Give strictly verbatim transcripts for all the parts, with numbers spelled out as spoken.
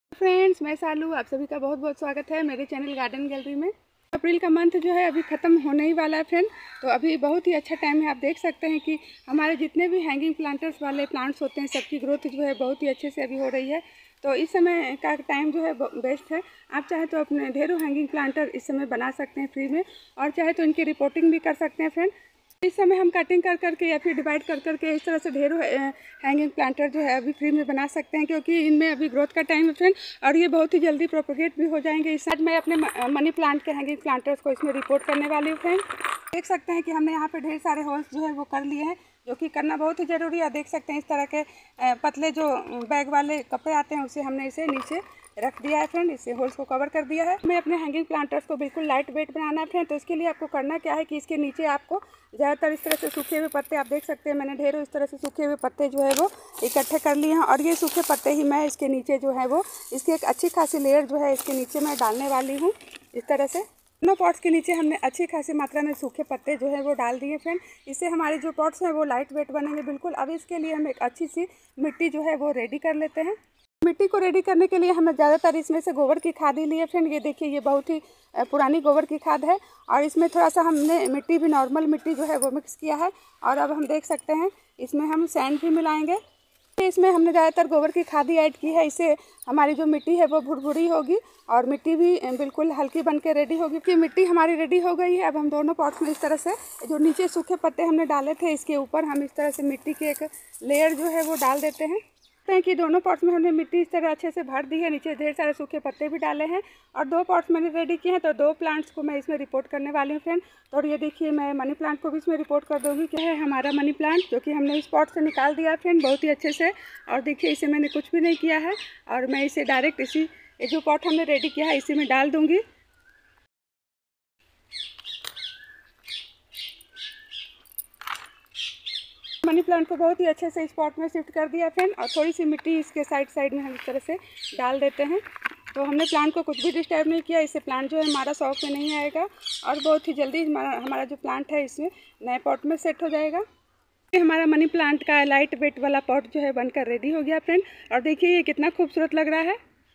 Friends, मैं सालू, आप सभी का बहुत बहुत स्वागत है मेरे चैनल गार्डन गैलरी में। अप्रैल का मंथ जो है अभी ख़त्म होने ही वाला है फ्रेंड। तो अभी बहुत ही अच्छा टाइम है। आप देख सकते हैं कि हमारे जितने भी हैंगिंग प्लांटर्स वाले प्लांट्स होते हैं सबकी ग्रोथ जो है बहुत ही अच्छे से अभी हो रही है। तो इस समय का टाइम जो है बेस्ट है। आप चाहे तो अपने ढेरों हैंगिंग प्लांटर इस समय बना सकते हैं फ्री में, और चाहे तो इनकी रिपोर्टिंग भी कर सकते हैं फ्रेंड। इस समय हम कटिंग कर करके या फिर डिवाइड कर करके इस तरह से ढेरों हैंगिंग प्लांटर जो है अभी फ्री में बना सकते हैं, क्योंकि इनमें अभी ग्रोथ का टाइम है फ्रेंड, और ये बहुत ही जल्दी प्रोपोगेट भी हो जाएंगे। इस साथ मैं अपने मनी प्लांट के हैंगिंग प्लांटर्स को इसमें रिपोर्ट करने वाली हूँ फ्रेंड। देख सकते हैं कि हमने यहाँ पे ढेर सारे होल्स जो है वो कर लिए हैं, जो कि करना बहुत ही ज़रूरी है। देख सकते हैं इस तरह के पतले जो बैग वाले कपड़े आते हैं उसे हमने इसे नीचे रख दिया है फ्रेंड, इससे होल्स को कवर कर दिया है। हमें अपने हैंगिंग प्लांटर्स को बिल्कुल लाइट वेट बनाना है फ्रेंड। तो इसके लिए आपको करना क्या है कि इसके नीचे आपको ज़्यादातर इस तरह से सूखे हुए पत्ते, आप देख सकते हैं मैंने ढेरों इस तरह से सूखे हुए पत्ते जो है वो इकट्ठे कर लिए हैं, और ये सूखे पत्ते ही मैं इसके नीचे जो है वो इसकी एक अच्छी खासी लेयर जो है इसके नीचे मैं डालने वाली हूँ। इस तरह से दोनों पॉट्स के नीचे हमने अच्छी खासी मात्रा में सूखे पत्ते जो है वो डाल दिए फ्रेंड। इससे हमारे जो पॉट्स हैं वो लाइट वेट बनेंगे बिल्कुल। अब इसके लिए हम एक अच्छी सी मिट्टी जो है वो रेडी कर लेते हैं। मिट्टी को रेडी करने के लिए हमें ज़्यादातर इसमें से गोबर की खाद ही ली है फ्रेंड। ये देखिए, ये बहुत ही पुरानी गोबर की खाद है, और इसमें थोड़ा सा हमने मिट्टी भी नॉर्मल मिट्टी जो है वो मिक्स किया है। और अब हम देख सकते हैं इसमें हम सैंड भी मिलाएंगे। इसमें हमने ज़्यादातर गोबर की खाद ही ऐड की है। इससे हमारी जो मिट्टी है वो भुरभुरी होगी और मिट्टी भी बिल्कुल हल्की बन के रेडी होगी। कि मिट्टी हमारी रेडी हो गई है। अब हम दोनों पॉट्स में इस तरह से जो नीचे सूखे पत्ते हमने डाले थे इसके ऊपर हम इस तरह से मिट्टी की एक लेयर जो है वो डाल देते हैं। हैं कि दोनों पॉट्स में हमने मिट्टी इस तरह अच्छे से भर दी है, नीचे ढेर सारे सूखे पत्ते भी डाले हैं, और दो पॉट्स मैंने रेडी किए हैं। तो दो प्लांट्स को मैं इसमें रिपोर्ट करने वाली हूँ फ्रेंड। तो ये देखिए, मैं मनी प्लांट को भी इसमें रिपोर्ट कर दूँगी। क्या है हमारा मनी प्लांट, जो कि हमने इस पॉट से निकाल दिया फ्रेंड बहुत ही अच्छे से। और देखिए, इसे मैंने कुछ भी नहीं किया है, और मैं इसे डायरेक्ट इसी जो पॉट हमने रेडी किया है इसी में डाल दूँगी। मनी प्लांट को बहुत ही अच्छे से इस पॉट में शिफ्ट कर दिया फ्रेंड, और थोड़ी सी मिट्टी इसके साइड साइड में हम इस तरह से डाल देते हैं। तो हमने प्लांट को कुछ भी डिस्टर्ब नहीं किया। इससे प्लांट जो है हमारा शौक में नहीं आएगा, और बहुत ही जल्दी हमारा हमारा जो प्लांट है इसमें नए पॉट में सेट हो जाएगा। हमारा मनी प्लांट का लाइट वेट वाला पॉट जो है बनकर रेडी हो गया फ्रेंड, और देखिए ये कितना खूबसूरत लग रहा है।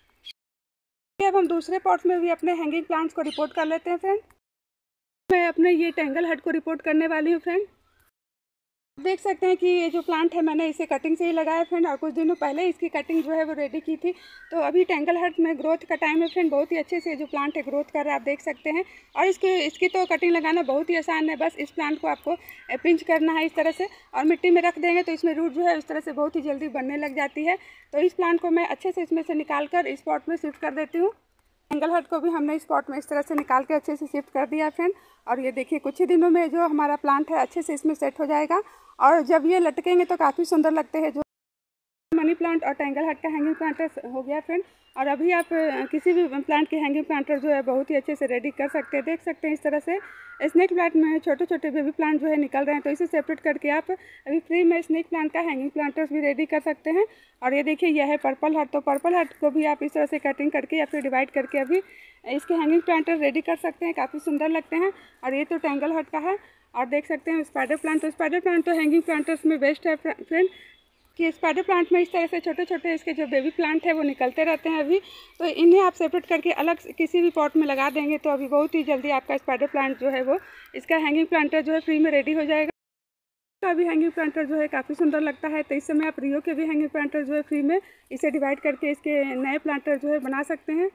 अब हम दूसरे पॉट्स में भी अपने हैंगिंग प्लांट्स को रिपोर्ट कर लेते हैं फ्रेंड। मैं अपने ये टेंगल हट को रिपोर्ट करने वाली हूँ फ्रेंड। देख सकते हैं कि ये जो प्लांट है मैंने इसे कटिंग से ही लगाया फ्रेंड, और कुछ दिनों पहले इसकी कटिंग जो है वो रेडी की थी। तो अभी टेंगल हट में ग्रोथ का टाइम है फ्रेंड। बहुत ही अच्छे से जो प्लांट है ग्रोथ कर रहा है, आप देख सकते हैं। और इसके इसकी तो कटिंग लगाना बहुत ही आसान है। बस इस प्लांट को आपको पिंच करना है इस तरह से, और मिट्टी में रख देंगे तो इसमें रूट जो है इस तरह से बहुत ही जल्दी बनने लग जाती है। तो इस प्लांट को मैं अच्छे से इसमें से निकाल कर इस पॉट में शिफ्ट कर देती हूँ। टेंगल हट को भी हमने इस पॉट में इस तरह से निकाल के अच्छे से शिफ्ट कर दिया फ्रेंड। और ये देखिए, कुछ ही दिनों में जो हमारा प्लांट है अच्छे से इसमें सेट हो जाएगा, और जब ये लटकेंगे तो काफ़ी सुंदर लगते हैं। जो मनी प्लांट और टेंगल हट का हैंगिंग प्लांटर हो गया फ्रेंड। और अभी आप किसी भी प्लांट के हैंगिंग प्लांटर जो है बहुत ही अच्छे से रेडी कर सकते हैं। देख सकते हैं इस तरह से स्नेक प्लांट में छोटे छोटे बेबी प्लांट जो है निकल रहे हैं, तो इसे सेपरेट करके आप अभी फ्री में स्नेक प्लांट का हैंगिंग प्लांटर्स भी रेडी कर सकते हैं। और ये देखिए, यह है पर्पल हट। तो पर्पल हट को भी आप इस तरह से कटिंग करके या फिर डिवाइड करके अभी इसके हैंगिंग प्लांटर रेडी कर सकते हैं, काफ़ी सुंदर लगते हैं। और ये तो टेंगल हट का है। और देख सकते हैं स्पाइडर प्लांट। तो स्पाइडर प्लांट तो हैंगिंग प्लांटर्स में बेस्ट है फ्रेंड, कि स्पाइडर प्लांट में इस तरह से छोटे छोटे इसके जो बेबी प्लांट है वो निकलते रहते हैं अभी। तो इन्हें आप सेपरेट करके अलग किसी भी पॉट में लगा देंगे तो अभी बहुत ही जल्दी आपका स्पाइडर प्लांट जो है वो इसका हैंगिंग प्लांटर जो है फ्री में रेडी हो जाएगा। तो अभी हैंगिंग प्लांटर जो है काफ़ी सुंदर लगता है। तो इस समय आप रियो के भी हैंगिंग प्लांटर जो है फ्री में इसे डिवाइड करके इसके नए प्लांटर जो है बना सकते हैं।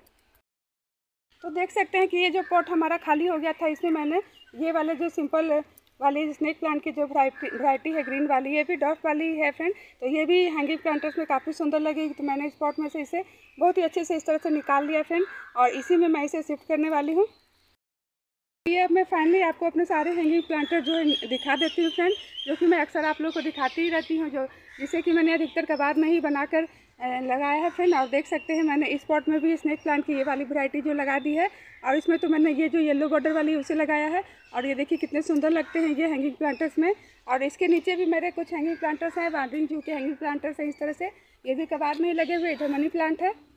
तो देख सकते हैं कि ये जो पॉट हमारा खाली हो गया था, इसमें मैंने ये वाले जो सिंपल वाली स्नेक प्लांट की जो वैरायटी है ग्रीन वाली, ये भी डॉट वाली है फ्रेंड। तो ये भी हैंगिंग प्लांटर्स में काफ़ी सुंदर लगेगी। तो मैंने इस पॉट में से इसे बहुत ही अच्छे से इस तरह से निकाल लिया फ्रेंड, और इसी में मैं इसे शिफ्ट करने वाली हूँ। ये अब मैं फाइनली आपको अपने सारे हैंगिंग प्लांटर जो है दिखा देती हूँ फ्रेंड, जो कि मैं अक्सर आप लोगों को दिखाती ही रहती हूँ, जो जिसे कि मैंने अधिकतर कबाड़ में ही बनाकर लगाया है फ्रेंड। और देख सकते हैं मैंने इस पॉट में भी स्नेक प्लांट की ये वाली वैरायटी जो लगा दी है, और इसमें तो मैंने ये जो येलो बॉर्डर वाली उसे लगाया है। और ये देखिए कितने सुंदर लगते हैं ये हैंगिंग प्लांटर्स में। और इसके नीचे भी मेरे कुछ हैंगिंग प्लांटर्स हैं, वांडरिंग जू के हैंगिंग प्लांटर्स हैं इस तरह से। ये भी कबाड़ में ही लगे हुए, इधर मनी प्लांट है।